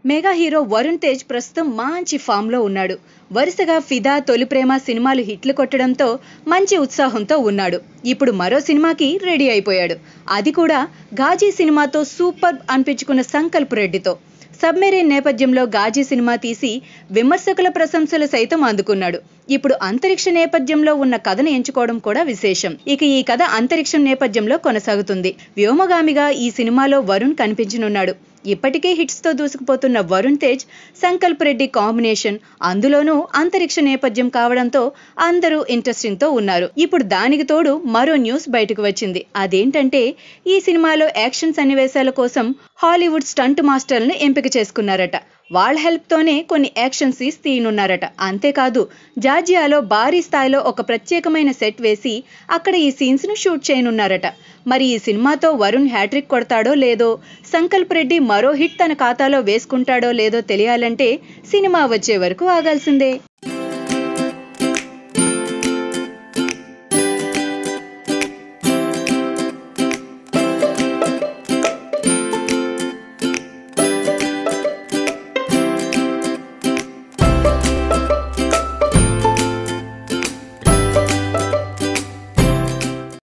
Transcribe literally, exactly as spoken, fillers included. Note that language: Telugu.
మెగా హీరో వరుణ్ తేజ్ ప్రస్తుతం మంచి ఫామ్ లో ఉన్నాడు. వరుసగా ఫిదా, తొలి ప్రేమ సినిమాలు హిట్లు కొట్టడంతో మంచి ఉత్సాహంతో ఉన్నాడు. ఇప్పుడు మరో సినిమాకి రెడీ అయిపోయాడు. అది కూడా గాజీ సినిమాతో సూపర్ అనిపించుకున్న సంకల్ప్ రెడ్డితో. సబ్మెరీన్ నేపథ్యంలో గాజీ సినిమా తీసి విమర్శకుల ప్రశంసలు సైతం అందుకున్నాడు. ఇప్పుడు అంతరిక్ష నేపథ్యంలో ఉన్న కథను ఎంచుకోవడం కూడా విశేషం. ఇక ఈ కథ అంతరిక్షం నేపథ్యంలో కొనసాగుతుంది. వ్యోమగామిగా ఈ సినిమాలో వరుణ్ కనిపించనున్నాడు. ఇప్పటికే హిట్స్ తో దూసుకుపోతున్న వరుణ్ తేజ్, సంకల్ప్ రెడ్డి కాంబినేషన్, అందులోనూ అంతరిక్ష నేపథ్యం కావడంతో అందరూ ఇంట్రెస్టింగ్ తో ఉన్నారు. ఇప్పుడు దానికి తోడు మరో న్యూస్ బయటకు వచ్చింది. అదేంటంటే ఈ సినిమాలో యాక్షన్ సన్నివేశాల కోసం హాలీవుడ్ స్టంట్ మాస్టర్లను ఎంపిక చేసుకున్నారట. వాళ్ళ హెల్ప్ తోనే కొన్ని యాక్షన్ సీన్స్ తీయనున్నారట. అంతేకాదు, జార్జియాలో భారీ స్థాయిలో ఒక ప్రత్యేకమైన సెట్ వేసి అక్కడ ఈ సీన్స్ ను షూట్ చేయనున్నారట. మరి ఈ సినిమాతో వరుణ్ హ్యాట్రిక్ కొడతాడో లేదో, సంకల్ప్ రెడ్డి మరో హిట్ తన ఖాతాలో వేసుకుంటాడో లేదో తెలియాలంటే సినిమా వచ్చే వరకు ఆగాల్సిందే.